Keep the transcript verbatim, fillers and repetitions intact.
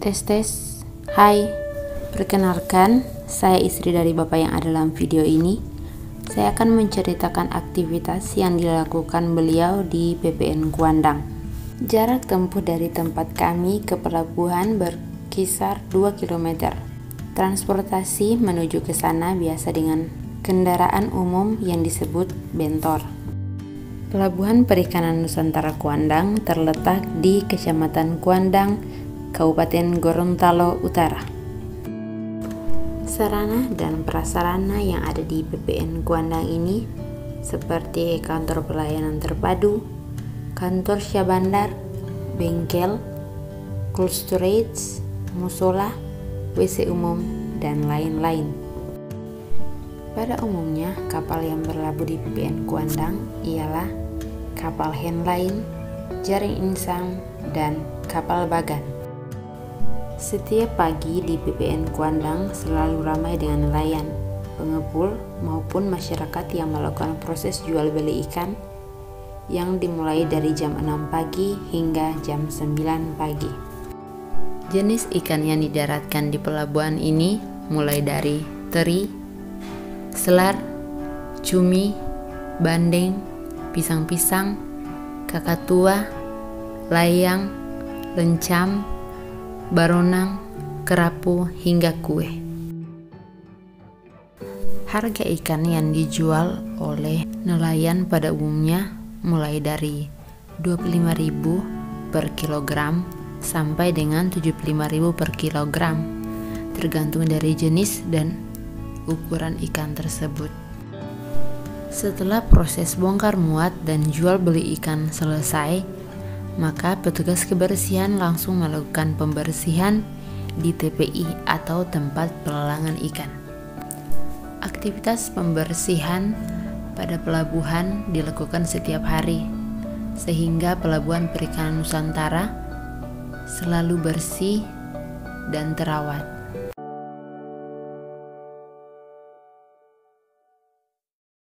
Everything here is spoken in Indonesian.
Tes tes, hai, perkenalkan, saya istri dari bapak yang ada dalam video ini. Saya akan menceritakan aktivitas yang dilakukan beliau di P P N Kuandang. Jarak tempuh dari tempat kami ke pelabuhan berkisar dua kilometer. Transportasi menuju ke sana biasa dengan kendaraan umum yang disebut bentor. Pelabuhan Perikanan Nusantara Kuandang terletak di Kecamatan Kuandang, Kabupaten Gorontalo Utara. Sarana dan prasarana yang ada di P P N Kuandang ini seperti kantor pelayanan terpadu, kantor syabandar, bengkel, cold storage, musola, W C umum, dan lain-lain. Pada umumnya, kapal yang berlabuh di P P N Kuandang ialah kapal handline, jaring insang, dan kapal bagan. Setiap pagi di P P N Kuandang selalu ramai dengan nelayan, pengepul, maupun masyarakat yang melakukan proses jual beli ikan yang dimulai dari jam enam pagi hingga jam sembilan pagi. Jenis ikan yang didaratkan di pelabuhan ini mulai dari teri, selar, cumi, bandeng, pisang-pisang, kakatua, layang, lencam, baronang, kerapu, hingga kue. Harga ikan yang dijual oleh nelayan pada umumnya mulai dari dua puluh lima ribu per kilogram sampai dengan tujuh puluh lima ribu per kilogram, tergantung dari jenis dan ukuran ikan tersebut. Setelah proses bongkar muat dan jual beli ikan selesai, maka petugas kebersihan langsung melakukan pembersihan di T P I atau tempat pelelangan ikan. Aktivitas pembersihan pada pelabuhan dilakukan setiap hari, sehingga Pelabuhan Perikanan Nusantara selalu bersih dan terawat.